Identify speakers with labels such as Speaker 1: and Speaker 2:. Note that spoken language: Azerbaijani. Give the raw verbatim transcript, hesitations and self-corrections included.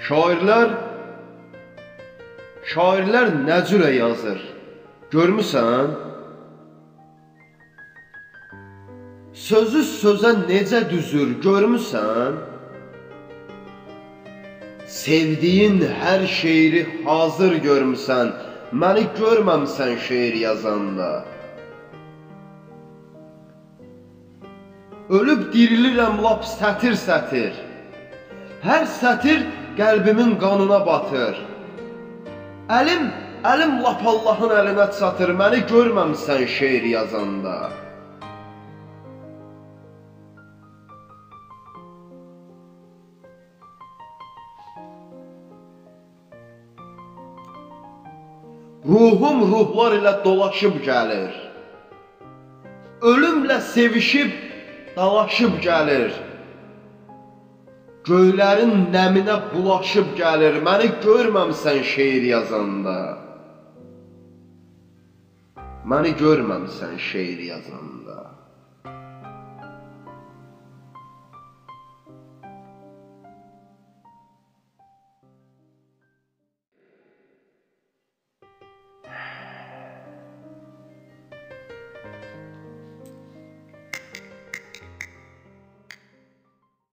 Speaker 1: Şairlər Şairlər nə cürə yazır? Görmüsən? Sözü sözə necə düzür? Görmüsən? Sevdiyin hər şeiri hazır görmüsən, məni görməmsən şeir yazanda. Ölüb dirilirəm lap sətir-sətir, hər sətir qəlbimin qanına batır. Əlim, əlim lap Allahın əlinə çatır, məni görməmsən şeir yazanda. Ruhum ruhlar ilə dolaşıb gəlir, ölümlə sevişib dalaşıb gəlir. Göylərin nəminə bulaşıb gəlir, məni görməmsən şeir yazanda. Məni görməmsən şeir yazanda.